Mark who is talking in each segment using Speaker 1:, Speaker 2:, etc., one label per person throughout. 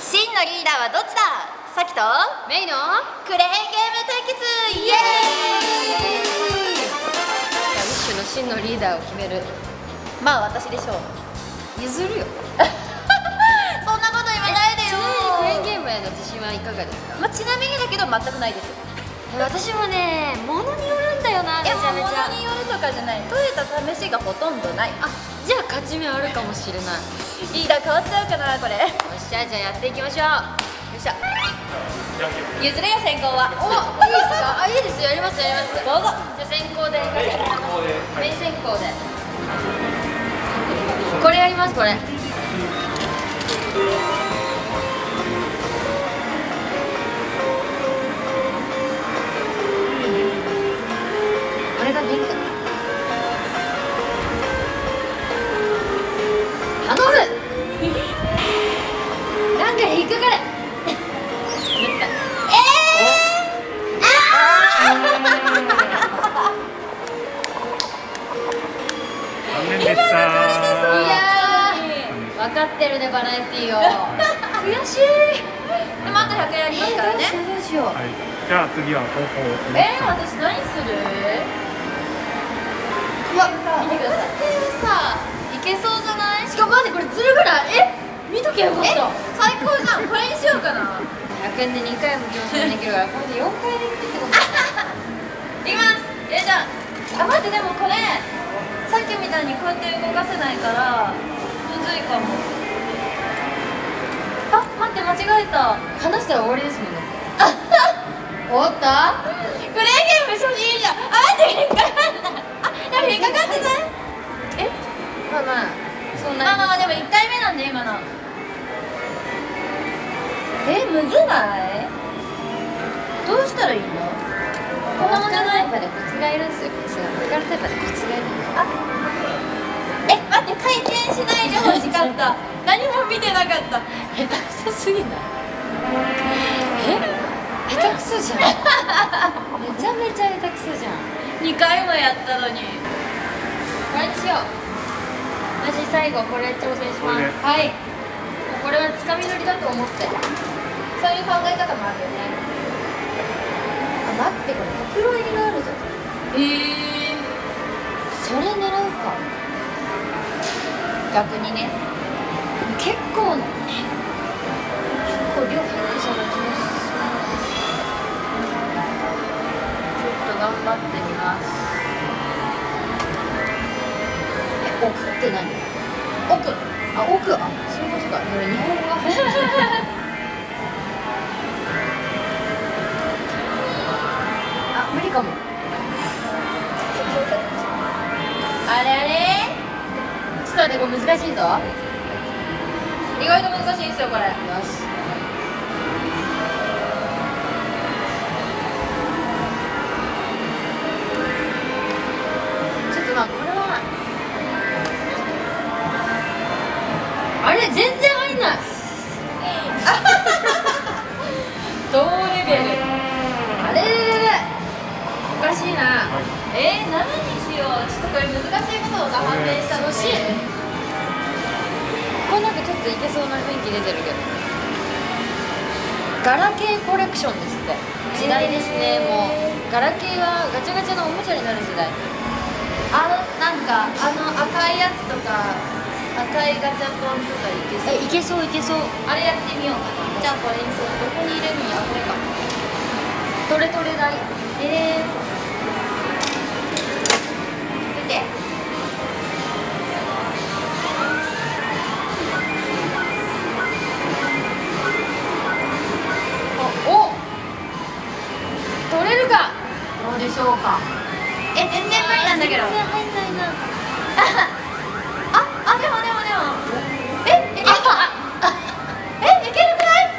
Speaker 1: 真のリーダーはどっちだ。さきと
Speaker 2: メイの
Speaker 1: クレーンゲーム対決、イエーイ。
Speaker 2: ウィッシュの真のリーダーを決める。
Speaker 1: まあ私でしょう。
Speaker 2: 譲るよ。
Speaker 1: そんなこと言わないでよ。
Speaker 2: クレーンゲームへの自信はいかがですか？
Speaker 1: まあちなみにだけど全くないです。
Speaker 2: 私もね、物によるんだよな。めちゃめちゃ
Speaker 1: 物によるとかじゃない。トヨタ試しがほとんどない。
Speaker 2: あ、じゃあ勝ち目あるかもしれない。
Speaker 1: リーダー変わっちゃうかなこれ。よ
Speaker 2: よっしゃ、じゃあやっていきましょう。
Speaker 1: っしゃ。譲れよ先行は。
Speaker 2: お、いいですか？あ、いいですよ。やりますやります。
Speaker 1: どうぞ。
Speaker 2: じゃあ先行で行かせてもらいます。メイン先行で。これやります、これ。これが銀か。頼む。なんか引っかかれ。
Speaker 3: 残念でした。
Speaker 2: いやー、分かってるね、バラエティーを。悔しい。
Speaker 1: でもあと100円ありますからね。
Speaker 2: どうしよう。
Speaker 3: はい。じゃあ次は後攻。
Speaker 1: 私何する？
Speaker 2: うわ、見てください。
Speaker 1: さいけそうじゃない？
Speaker 2: しかも待って、これずるくない？見とけよかった。
Speaker 1: 最高じゃん。これにしようかな。
Speaker 2: 100円で2回も挑戦できるから、これで4回できるってことだ。
Speaker 1: いきます。じゃあ待って、でもこれさっきみたいにこうやって動かせないからむずいかも。あ、待って、間違えた。
Speaker 2: 話したら終わりですもんね。終わった？
Speaker 1: クレーンゲーム初心者。あ、待って、引っかかんない。あ、でも引っかかってない？
Speaker 2: まあまあ、そんな。
Speaker 1: まあでも1回目なんで今の。むずない？どうしたらいいの？このままじゃない？
Speaker 2: コツがいるんですよ、コツが。分かるタイプでコツがいる。
Speaker 1: 待って、回転しないでほしかった。何も見てなかった。
Speaker 2: 下手くそすぎない？下手くそじゃん。めちゃめちゃ下手くそじゃん。
Speaker 1: 2回もやったのに。
Speaker 2: これにしよう。私最後これ挑戦します。
Speaker 1: はい。
Speaker 2: これはつかみ取りだと思って。
Speaker 1: そういう考え方もあるよね。
Speaker 2: あ、待って、これ袋入りがあるじゃん。それ狙うか。
Speaker 1: 逆にね。
Speaker 2: 結構量入ってそうな気がします。
Speaker 1: ちょっと頑張ってみます。
Speaker 2: 奥って何？
Speaker 1: 奥。
Speaker 2: あ、奥。あ、そういうことか。これ日本語あ、無理かも。
Speaker 1: あれあれ？
Speaker 2: ちょっと待って、これ難しいぞ。
Speaker 1: 意外と難しいんですよこれ。
Speaker 2: よし。ちょっとまあこれはあれ全然入んない。
Speaker 1: 同レベル。
Speaker 2: あれれれれおかしいな。
Speaker 1: 何にしよう。ちょっとこれ難しいことが判明したので。
Speaker 2: これなんかちょっといけそうな雰囲気出てるけど。ガラケーコレクションですって。時代ですね。もうガラケーはガチャガチャのおもちゃになる時代。
Speaker 1: なんか赤いやつとか赤いガチャポンとかいけそう。
Speaker 2: いけそういけそう。
Speaker 1: あれやってみようかな。じゃあこれにそう。どこに入れるんや？これか。
Speaker 2: トレトレ台。
Speaker 1: 見て。
Speaker 2: お取れるか。
Speaker 1: どうでしょうか。全然無理なんだけど。
Speaker 2: 全然入んないな。
Speaker 1: でも。いける？いけるくらい？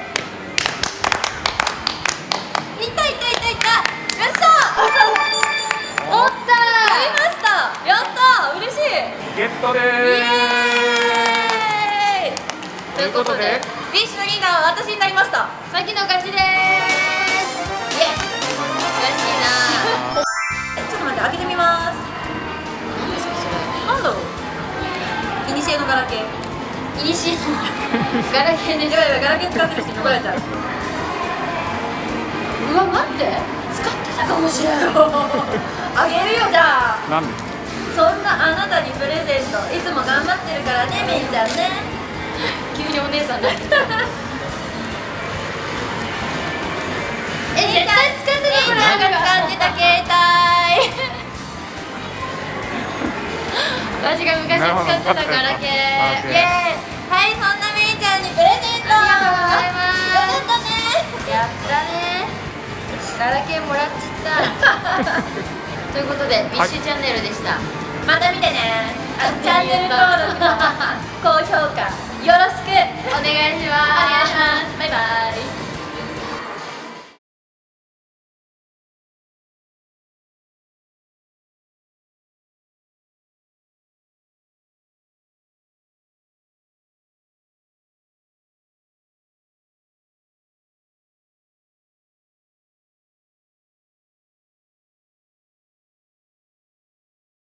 Speaker 1: いった。よっしゃ。
Speaker 2: おった
Speaker 1: やりました。やった。嬉しい。
Speaker 3: ゲットで
Speaker 1: イエーイ。
Speaker 3: す。ということで、
Speaker 1: ビッシュのリーダーは私になりました。
Speaker 2: さっきの勝ちでーす。イエイ。悔しいな。
Speaker 1: ちょっと待って、開けてみます。
Speaker 2: 何ですかそれ。
Speaker 1: なんだろう。いにしえのガラケー。
Speaker 2: いにしえのガラケーです。
Speaker 1: やばいやばい、ガラケー使ってる人に怒られちゃう。
Speaker 2: うわ待って、使ってたかもしれない。
Speaker 1: あげるよ、じゃあ。
Speaker 3: なんで
Speaker 1: そんなあなたにプレゼント。いつも頑張ってるからね、みーちゃんね。
Speaker 2: 急にお姉さんだ。
Speaker 1: 絶対使ってた。みーちゃんが使ってた携帯。
Speaker 2: 私が昔使ってたガラケー。
Speaker 1: イエーイ。はい、そんなみーちゃんにプレゼント。
Speaker 2: ありがとうございます。
Speaker 1: よかったね。
Speaker 2: やったね。ガラケーもらっちゃった。ということで、ビッシュチャンネルでした。
Speaker 1: また見てね。チャンネル登録と高評価よろしく
Speaker 2: お願いします。